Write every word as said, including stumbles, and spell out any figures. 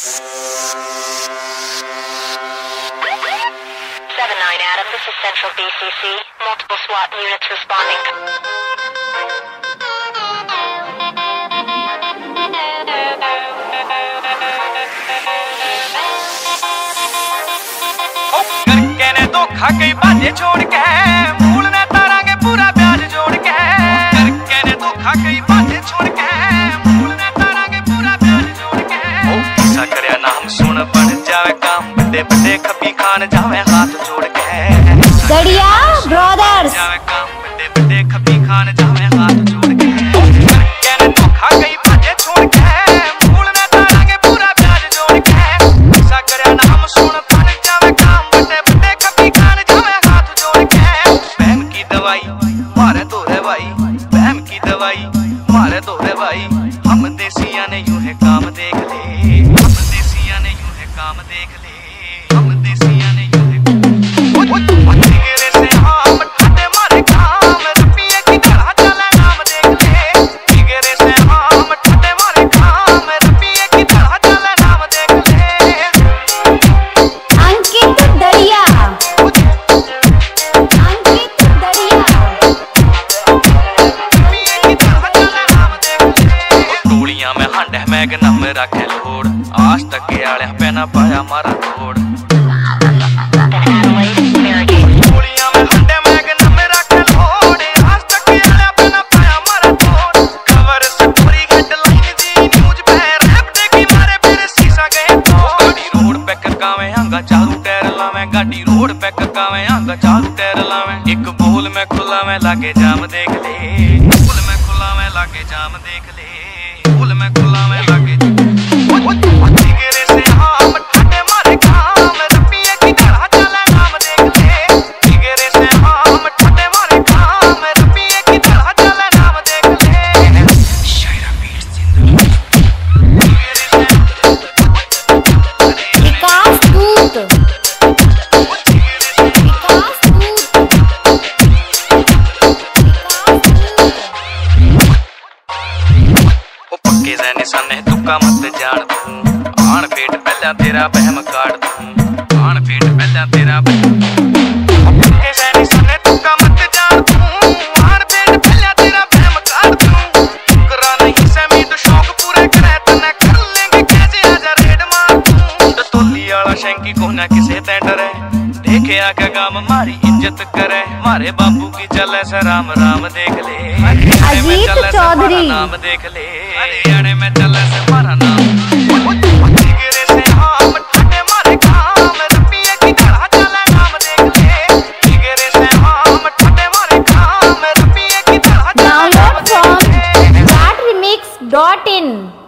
seven nine Adam, this is Central B C C. Multiple SWAT units responding. करके ने धोखा कई बातें छोड़ के मूल ने तारांगे पूरा ब्याज जोड़ के करके ने धोखा कई बातें छोड़ के मूल ने तारांगे पूरा ब्याज जोड़ के ऐसा करया नाम सुन बन जावे काम बड़े बड़े खपी खान जावे हाथ जोड़ के गड़िया ब्रदर्स जावे काम बड़े बड़े खपी खान जावे हाथ जोड़ के करके ने धोखा कई बातें छोड़ के मूल ने तारांगे पूरा ब्याज जोड़ के ऐसा करया नाम सुन बन जावे काम बड़े बड़े खपी खान जावे हाथ जोड़ के बहम की दवाई मारे तोरे भाई बहम की दवाई मारे तोरे भाई हम देसिया ने यूं है काम देख ले हम देसिया ने यूं है काम देख ले हम देसिया ने यूं है जिगरे से हम ठंडे मारे काम रुपये की तरह चले नाम देख ले जिगरे से हम ठंडे मारे काम रुपये की तरह चले नाम देख ले अंकित दरिया अंकित दरिया रुपये की तरह चले नाम देख ले टोलियां में हंडे मैग नम रखे लोड़ आज तक के आले पे ना पाया मारा तोड़ टोलियां में हंडे मैग नम रखे लोड़ आज तक के आले पे ना पाया मारा तोड़ खबर से पूरी हेडलाइन दी न्यूज़ पे रैप दे की मारे फिर शीशा गए तो गाड़ी रोड पे ककावे आंगा चारू टायर लावे गाड़ी रोड पे ककावे आंगा चारू टायर लावे एक बोल में खुला में लागे जाम देख ले बोल में खुला में लागे जाम देख ले बोल में खुला में लागे जिगरे से हम ठंडे मारे काम रुपये की तरह चले नाम देख ले जिगरे से हम ठंडे मारे काम रुपये की तरह चले नाम देख ले शायरा पीर जिंदगी जिगरे से विकास दूत विकास दूत ओ पक्के जैने सने तुक्का मत जान तू आन पेट पहला तेरा बहम काट तू आन पेट पहला तेरा बहम ओ पक्के जैने सने तुक्का मत जान तू आन पेट पहला तेरा बहम काट तू करा नहीं समी तो शौक पूरे करे तने कर लेंगे कैसे आजा रेड मार तू तो तोली वाला शंकी को ना किसे ते डरे देखे आके काम मारी इज्जत करे मारे बाबू की चले से राम राम देख ले अजीत चौधरी नाम देख ले हरियाणे में चले से मारा नाम जिगरे से हम ठंडे मारे काम रुपये की तरह चले नाम देख ले जिगरे से हम ठंडे मारे काम रुपये की तरह चले नाम डाउनलोड देख ले from Jat remix dot in.